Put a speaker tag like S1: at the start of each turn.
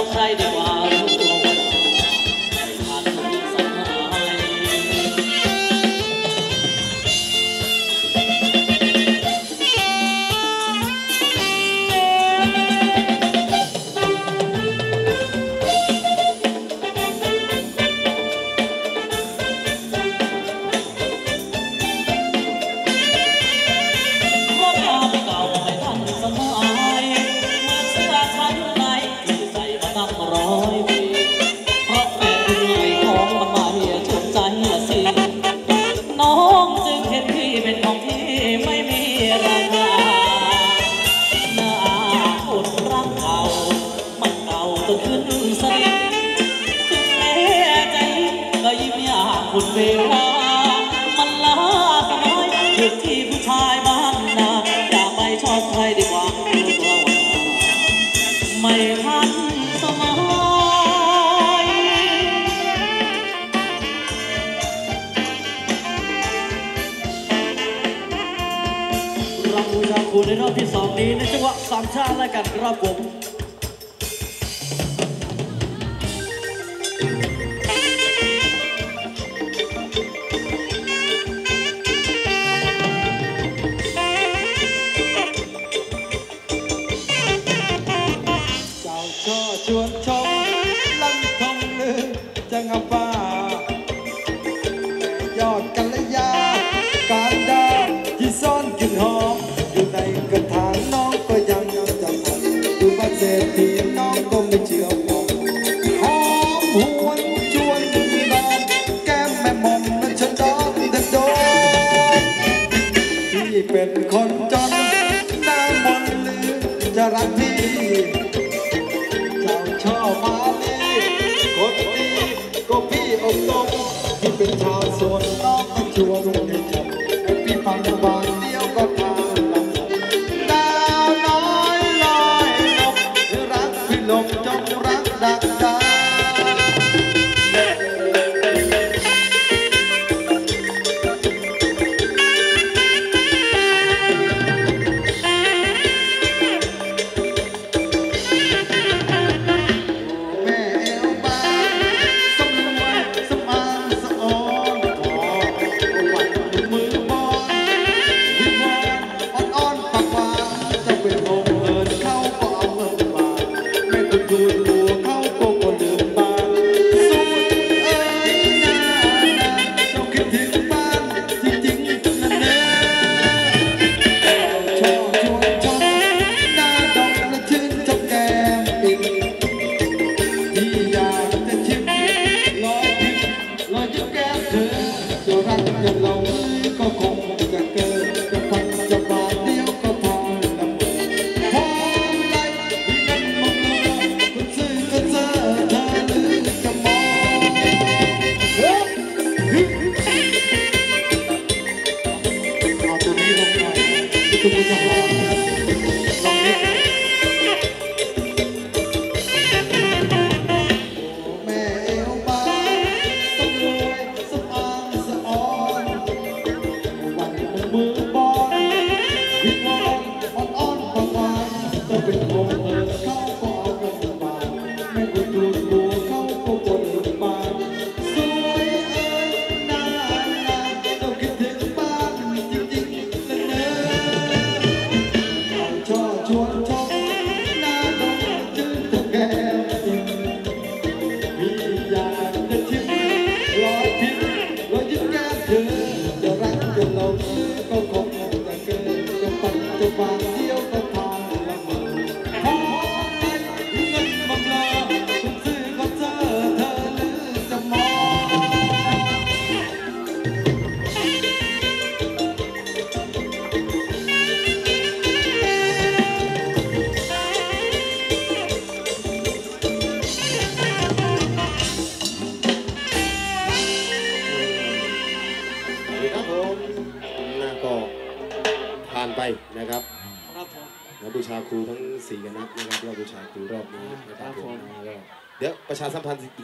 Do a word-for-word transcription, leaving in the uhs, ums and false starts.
S1: อบใครดีกว่ารู้ตัวว่าไม่ทันสมัยร้อยปีเพราะแฟนใหม่ของมันมาเฮียชื่นใจละสิน้องจึงเห็นพี่เป็นของพี่ไม่มีราคาหน้าอดรักเก่ามันเก่าจนขึ้นสนิทถึงแม้ใจก็ยิ้มยากคุณเวลามันลาสน้อยหยุดที่ผู้ชายบ้านนาอย่าไปชอบใครดีกว่ารู้ตัวว่าไม่ทันสมัยเราบูชาครูในรอบที่สองนี้ในจังหวะสามชาติและกันครับผม
S2: ชวนชมลังทองลือจังฟ้ายอดกัลยาการดาที่ซ่อนกลิ่นหอมอยู่ในกระถางน้องก็ยังจำมันดูบ้านเศรษฐีน้องก็ไม่เชื่อมองหอมหวนชวนนอนแก้มแม่มอมนั้นฉันดองแต่โดนพี่เป็นคนจนหน้ามนลือจะรักพี่ชอบมาลีคนดีก็พี่อกตกที่เป็นชาวสวนน้องก็ชวนลุงให้จับให้พี่ฟังบางเดียวก็พาลำดาวน้อยลอยลบรักพี่ลบจงรักดักดาก็คงจะเกิดจะพันจะบาทเดียวก็พอละหมดพอไรเงินมองคุณซื้อก็เจอเธอหรือจะมองเอาตัวนี้ลงหน่อยคุณผู้ชมลองนิดมือบอลวิบอลอ่อนๆบางๆก็เป็นของเธอเขาก็เอากันมาไม่ควรดูดูเขาก็ควรดูมาสวยเอ้ยน่ารักต้องคิดถึงบ้านจริงๆเสนอชอบชวนชมน่าดมจืดตะแกรงมีอยากจะชิมรอยพิมรอยยิ้มแก้มเธอจะรักจะหลงก็คงจะเกิดจะปันจะบางเดียวก็พาละเมอพอไปเงินมันรอคุณซื้อก็เจอเธอหรือจะม
S3: ครับผมน่าก็ผ่านไปนะครับแล้วบูชาครูทั้งสี่คณะนะครับเราบูชาครูรอบนี้นะครับผมเดี๋ยวประชาสัมพันธ์